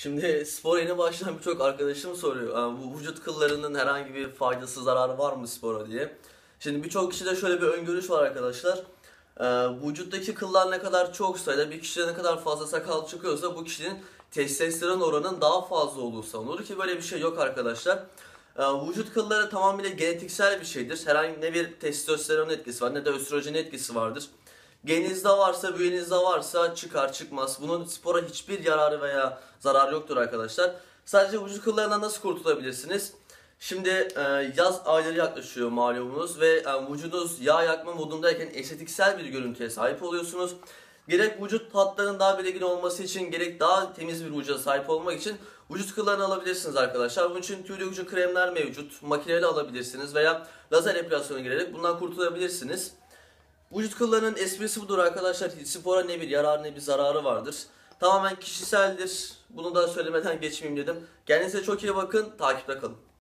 Şimdi spora yeni başlayan birçok arkadaşım soruyor. Bu vücut kıllarının herhangi bir faydası, zararı var mı spora diye. Şimdi birçok kişide şöyle bir öngörüş var arkadaşlar. Vücuttaki kıllar ne kadar çoksa ya da bir kişide ne kadar fazla sakal çıkıyorsa bu kişinin testosteron oranının daha fazla olduğu sanılır ki böyle bir şey yok arkadaşlar. Vücut kılları tamamıyla genetiksel bir şeydir. Herhangi ne bir testosteron etkisi var ne de östrojen etkisi vardır. Geninizde varsa, büyüğünüzde varsa çıkar çıkmaz. Bunun spora hiçbir yararı veya zararı yoktur arkadaşlar. Sadece vücut kıllarından nasıl kurtulabilirsiniz? Şimdi yaz ayları yaklaşıyor malumunuz ve vücudunuz yağ yakma modundayken estetiksel bir görüntüye sahip oluyorsunuz. Gerek vücut hatlarının daha belirgin olması için gerek daha temiz bir vücuda sahip olmak için vücut kıllarını alabilirsiniz arkadaşlar. Bunun için tüy dökücü kremler mevcut. Makineyle alabilirsiniz veya lazer epilasyona girerek bundan kurtulabilirsiniz. Vücut kıllarının esprisi budur arkadaşlar. Spora ne bir yararı ne bir zararı vardır. Tamamen kişiseldir. Bunu da söylemeden geçmeyeyim dedim. Kendinize çok iyi bakın. Takipte kalın.